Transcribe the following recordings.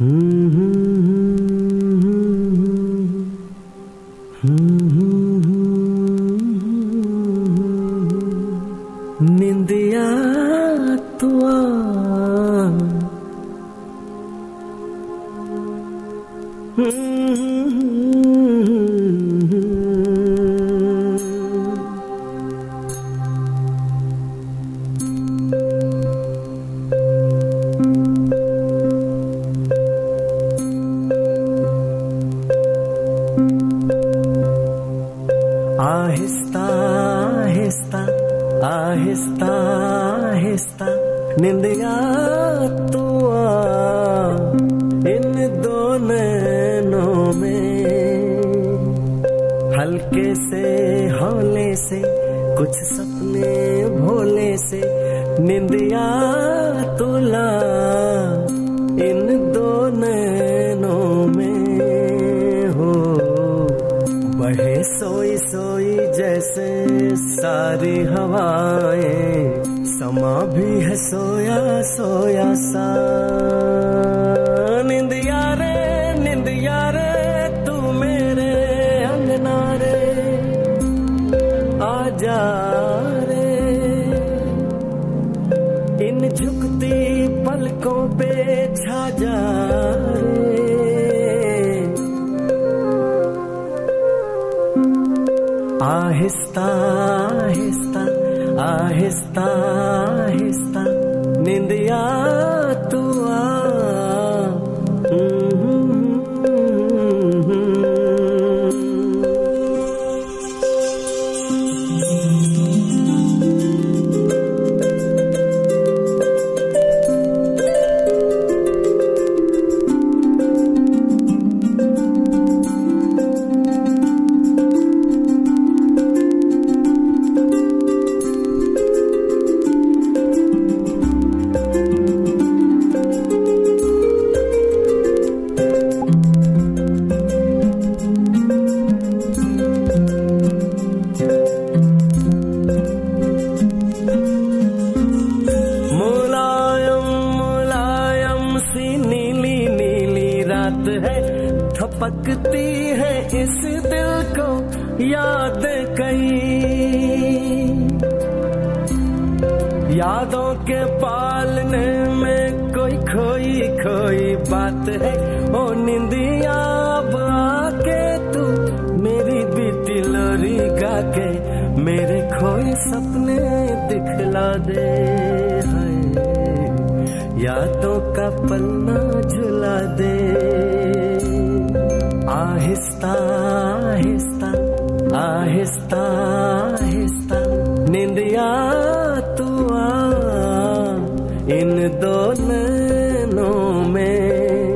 निंदिया तू आहिस्ता आहिस्ता आहिस्ता आहिस्ता निंदिया तू इन दो नैनों में हल्के से हौले से कुछ सपने भोले से निंदिया तुला इन दो नैनों में हो बहे सोई सोई जैसे सारी हवाएं समा भी है सोया सोया सा निंदिया रे तू मेरे अंगना रे आजा रे इन झुकती पलकों पे छा जा आहिस्ता आहिस्ता आहिस्ता आहिस्ता निंदिया तू थपकती है इस दिल को याद कहीं यादों के पालने में कोई खोई खोई बात है ओ निंदिया अब आके तू मेरी बीती लोरी गा के मेरे खोए सपने दिखला दे यादों का पन्ना झुला दे आहिस्ता आहिस्ता आहिस्ता आहिस्ता निंदिया तू इन दो नैनों में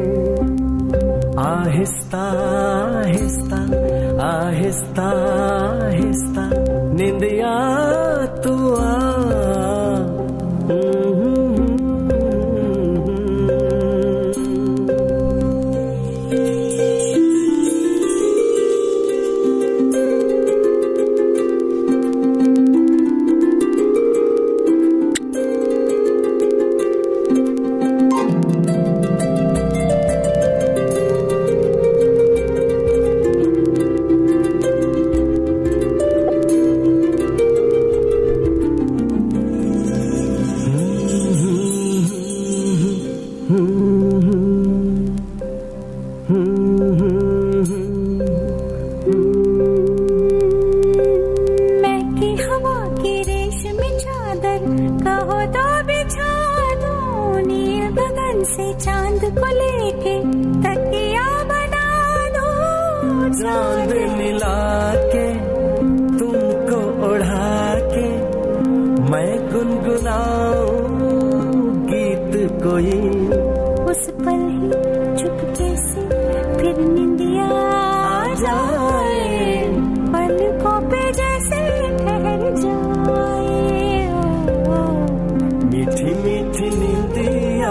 आहिस्ता आहिस्ता आहिस्ता आहिस्ता निंदिया तू से चांद को लेके तकिया बना दो चांद मिला के तुमको उड़ा के मैं गुनगुनाऊं गीत कोई उस पल ही चुपके से फिर निंदिया आ जाए पलकों पे जैसे ठहर जाए मीठी मीठी निंदिया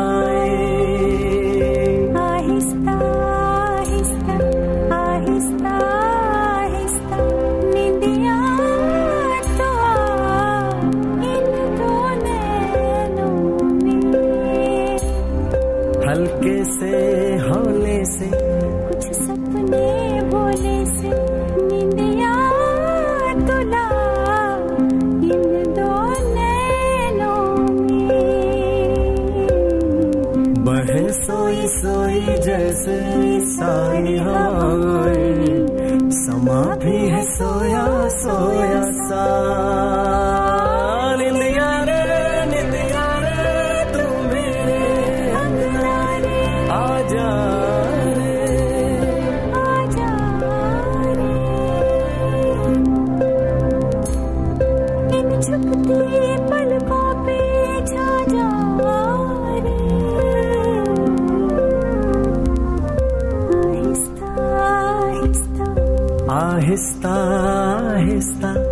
आहिस्ता आहिस्ता आहिस्ता से सारी हवाएं, समा भी है सोया सोया सा। निंदिया रे तू मेरे अंगना रे, आजा झुकते पलकों पे छा जा रे, आहिस्ता आहिस्ता आहिस्ता आहिस्ता